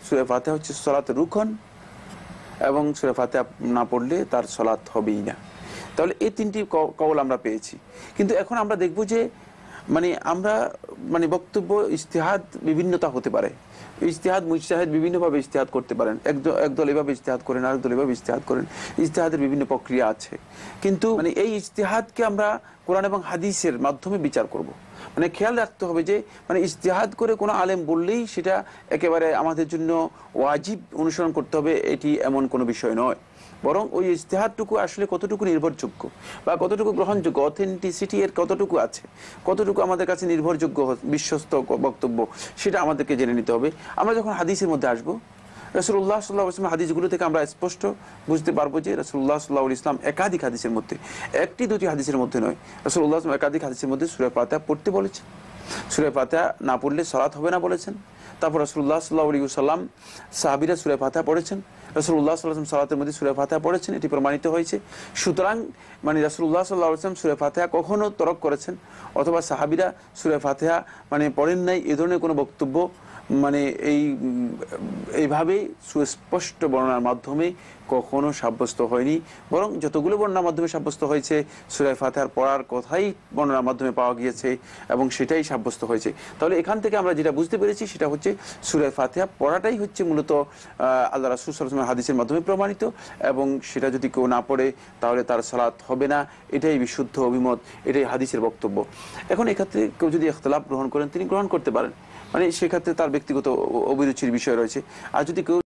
সূরা ফাতিহা হচ্ছে সালাতের রুকন, এবং সূরা ফাতিহা না পড়লে তার সালাত হবেই না। তাহলে এই তিনটি কওল আমরা পেয়েছি। কিন্তু এখন আমরা দেখব যে আমরা বক্তব্য ইজতিহাদ বিভিন্নতা হতে পারে। ইজতিহাদ মুজতাহিদ বিভিন্নভাবে ইজতিহাদ করতে পারেন। একদল এভাবে ইজতিহাদ করেন, আরেকদল এভাবে ইজতিহাদ করেন। ইজতিহাদের বিভিন্ন প্রক্রিয়া আছে। কিন্তু এই ইজতিহাদকে আমরা কোরআন এবং হাদিসের মাধ্যমে বিচার করব। খেয়াল রাখতে হবে যে ইজতিহাদ করে কোনো আলেম বললেই সেটা একেবারে আমাদের জন্য ওয়াজিব অনুসরণ করতে হবে, এটি এমন কোনো বিষয় নয়। বরং ওই ইজতিহাদটুকু আসলে কতটুকু নির্ভরযোগ্য বা কতটুকু গ্রহণযোগ্য, অথেন্টিসিটি এর কতটুকু আছে, কতটুকু আমাদের কাছে নির্ভরযোগ্য বিশ্বস্ত বক্তব্য, সেটা আমাদেরকে জেনে নিতে হবে। আমরা যখন হাদিসের মধ্যে আসবো, রাসূলুল্লাহ সাল্লাল্লাহু আলাইহি ওয়াসাল্লাম হাদিসগুলো থেকে আমরা স্পষ্ট বুঝতে পারবো যে রাসূলুল্লাহ সাল্লাল্লাহু আলাইহি ওয়াসাল্লাম একাধিক হাদিসের মধ্যে, একটি দুটি হাদিসের মধ্যে নয়, রাসূলুল্লাহ একাধিক হাদিসের মধ্যে সূরা ফাতিহা পড়তে বলেছেন। সূরা ফাতিহা না পড়লে সালাত হবে না বলেছেন। তারপর রাসূলুল্লাহ সাল্লাল্লাহু আলাইহি ওয়াসাল্লাম সাহাবীরা সূরা ফাতিহা পড়েছেন, রাসূলুল্লাহ সাল্লাল্লাহু আলাইহি ওয়াসাল্লাম সালাতের মধ্যে সূরা ফাতিহা পড়েছেন, এটি প্রমাণিত হয়েছে। সুতরাং রাসূলুল্লাহ সাল্লাল্লাহু আলাইহি ওয়াসাল্লাম সূরা ফাতিহা কখনো তরক করেছেন অথবা সাহাবীরা সূরা ফাতিহা পড়েন নাই, এই ধরনের কোনো বক্তব্য এইভাবে সুস্পষ্ট বর্ণনার মাধ্যমে কখনো সাব্যস্ত হয়নি। বরং যতগুলো বর্ণনার মাধ্যমে সাব্যস্ত হয়েছে সূরা ফাতিহার পড়ার কথাই বর্ণনার মাধ্যমে পাওয়া গিয়েছে এবং সেটাই সাব্যস্ত হয়েছে। তাহলে এখান থেকে আমরা যেটা বুঝতে পেরেছি সেটা হচ্ছে সূরা ফাতিহা পড়াটাই হচ্ছে মূলত আল্লাহ রাসূল সাল্লাল্লাহু আলাইহি ওয়াসাল্লাম হাদিসের মাধ্যমে প্রমাণিত, এবং সেটা যদি কেউ না পড়ে তাহলে তার সালাত হবে না, এটাই বিশুদ্ধ অভিমত, এটাই হাদিসের বক্তব্য। এখন এক্ষেত্রে কেউ যদি ইখতিলাফ গ্রহণ করেন তিনি গ্রহণ করতে পারেন, সেক্ষেত্রে তার ব্যক্তিগত অভিরুচির বিষয় রয়েছে। আর যদি কেউ